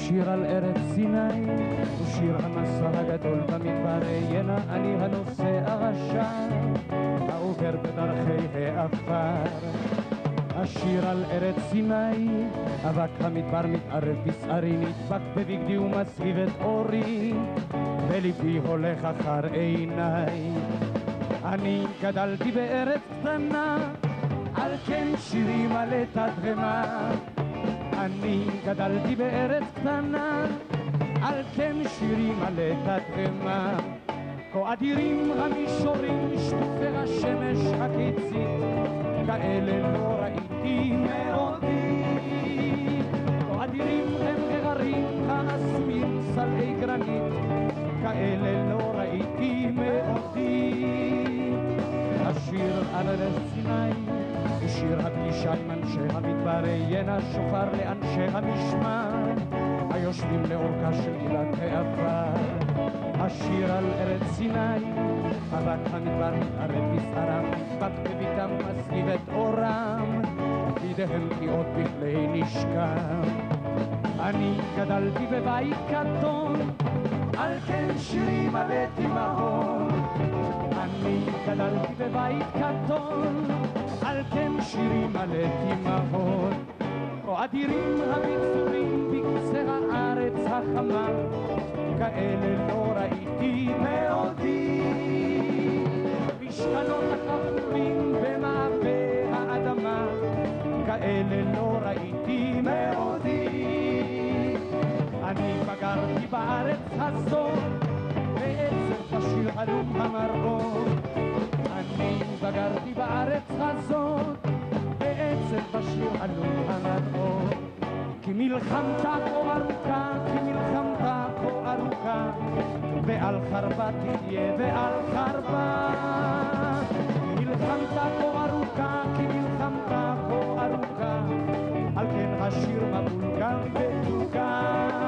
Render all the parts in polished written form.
שיר על ארץ סיני, הוא שיר המסע הגדול במדבר, ינה אני הנוסע הרשע, העובר בדרכי העפר. השיר על ארץ סיני, אבק המדבר מתערב בשערי, נדבק בבגדי ומסהיב את אורי, וליבי הולך אחר עיניי. אני גדלתי בארץ קטנה, על כן שירי מלא תדהמה. אני גדלתי בארץ קטנה, על כן שירי מלא תדהמה. כה אדירים המישורים שטופי השמש הקיצית, כאלה לא ראיתי מעודי. כה אדירים הם ההרים העצומים סלעי גרנית, כאלה לא ראיתי מעודי. השיר על ארץ סיני הוא שיר הפגישה עם אנשי המדבר, ינה שופר לאנשי המשמר היושבים לאורכה של גילת העפר. השיר על ארץ סיני, אבק המדבר מתערב בשערם, נדבק בביתם מסהיב את אורם, בידיהם תקיעות בכלי נשקם. אני גדלתי בבית קטון, על כן שירי מלא תימהון. אני גדלתי בבית קטון, על כן שירי מלא תימהון. כה אדירים הביצורים בקצה הארץ החמה, כאלה לא ראיתי מעודי. משכנות החפורים במעבה האדמה, כאלה לא ראיתי מעודי. אני בגרתי בארץ הזאת, בעצם בשיר הלום המראות. אני בגרתי בארץ הזאת, בעצם בשיר הלום המראות. כי מלחמתה כה ארוכה, כי מלחמתה כה ארוכה, ועל חרבה תחיה ועל חרבה. מלחמתה כה ארוכה, כי מלחמתה כה ארוכה, על כן השיר מבול גם בתוקה.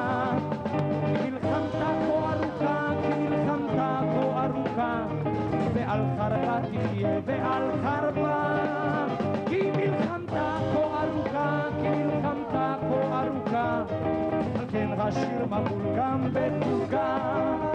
מלחמתה כה ארוכה, כי מלחמתה כה ארוכה, ועל חרבה תחיה ועל חרבה. כי מלחמתה כה ארוכה, כי מלחמתה כה ארוכה, על כן השיר מבול גם בתוקה.